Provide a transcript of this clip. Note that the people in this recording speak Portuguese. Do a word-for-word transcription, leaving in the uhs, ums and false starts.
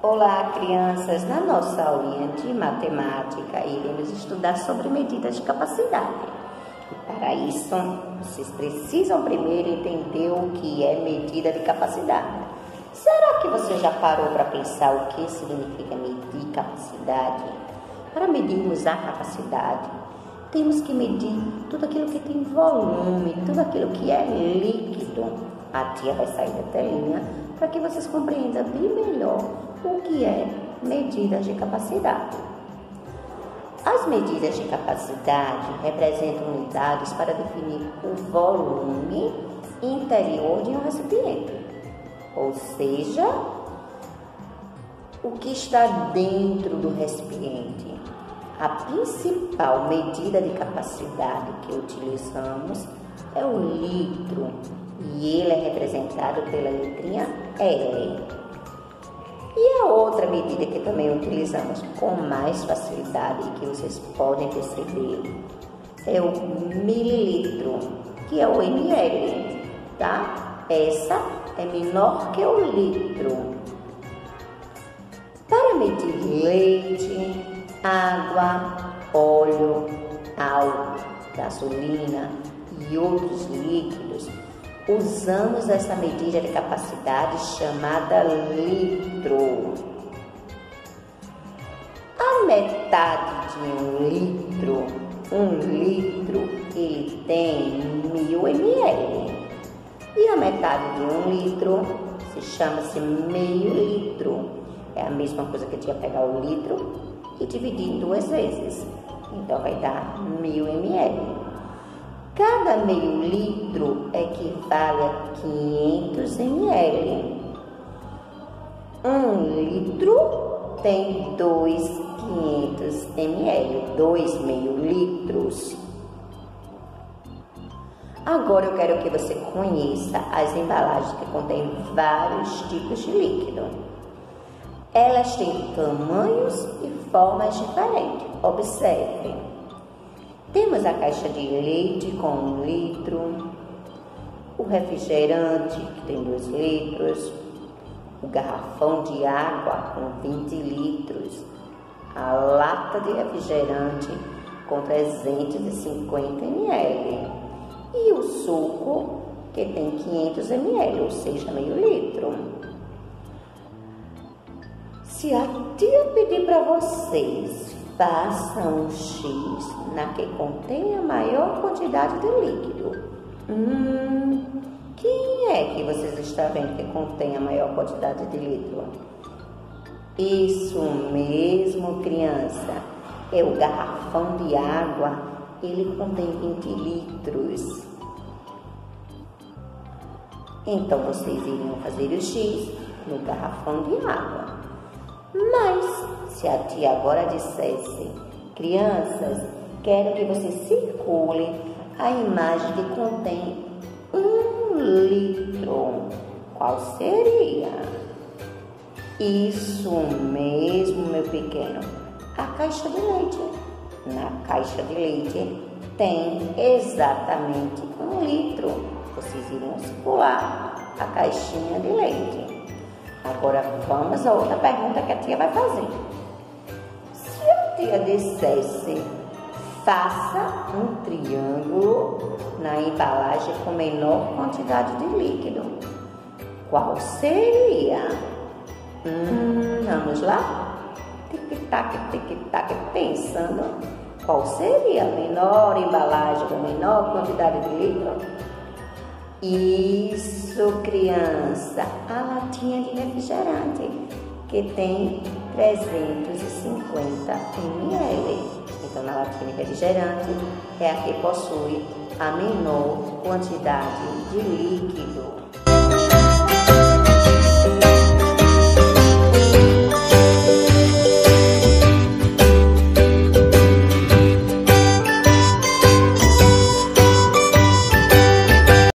Olá, crianças! Na nossa aulinha de matemática, iremos estudar sobre medidas de capacidade. E para isso, vocês precisam primeiro entender o que é medida de capacidade. Será que você já parou para pensar o que significa medir capacidade? Para medirmos a capacidade, temos que medir tudo aquilo que tem volume, tudo aquilo que é líquido. A tia vai sair da telinha para que vocês compreendam bem melhor o que é medidas de capacidade. As medidas de capacidade representam unidades para definir o volume interior de um recipiente, ou seja, o que está dentro do recipiente. A principal medida de capacidade que utilizamos é o litro, e ele é representado pela letrinha L. E a outra medida que também utilizamos com mais facilidade e que vocês podem perceber é o mililitro, que é o ml, tá? Essa é menor que o litro. Para medir leite, água, óleo, álcool, gasolina e outros líquidos, usamos essa medida de capacidade chamada litro. A metade de um litro, um litro, ele tem mil mililitros. E a metade de um litro se chama-se meio litro. É a mesma coisa que eu tinha pegar o litro e dividir em duas vezes. Então vai dar mil mililitros. Cada meio litro equivale a quinhentos mililitros. Um litro tem dois quinhentos mililitros, dois meio litros. Agora eu quero que você conheça as embalagens que contêm vários tipos de líquido. Elas têm tamanhos e formas diferentes. Observe. Temos a caixa de leite com um litro, o refrigerante que tem dois litros, o garrafão de água com vinte litros, a lata de refrigerante com trezentos e cinquenta mililitros e o suco que tem quinhentos mililitros, ou seja, meio litro. Se a tia pedir para vocês, façam um X na que contém a maior quantidade de líquido. Hum, quem é que vocês estão vendo que contém a maior quantidade de líquido? Isso mesmo, criança. É o garrafão de água. Ele contém vinte litros. Então, vocês iriam fazer o X no garrafão de água. Mas, se a tia agora dissesse, crianças, quero que vocês circulem a imagem que contém um litro, qual seria? Isso mesmo, meu pequeno, a caixa de leite. Na caixa de leite tem exatamente um litro. Vocês iriam circular a caixinha de leite. Agora vamos a outra pergunta que a tia vai fazer. Se a tia dissesse, faça um triângulo na embalagem com menor quantidade de líquido, qual seria? Hum, vamos lá? Tic-tac, tic-tac, pensando. Qual seria a menor embalagem com menor quantidade de líquido? Isso, criança, a latinha de refrigerante, que tem trezentos e cinquenta mililitros. Então, na latinha de refrigerante é a que possui a menor quantidade de líquido.